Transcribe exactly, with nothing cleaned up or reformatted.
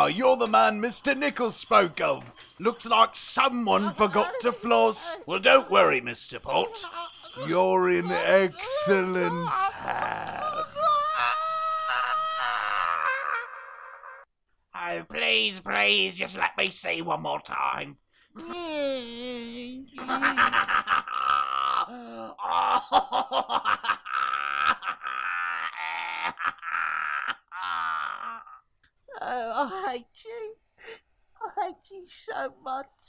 Ah, you're the man Mister Nichols spoke of. Looks like someone forgot to floss. Well, don't worry, Mister Pot. You're in excellent hands. Oh, please, please, just let me see one more time. Oh, I hate you. I hate you so much.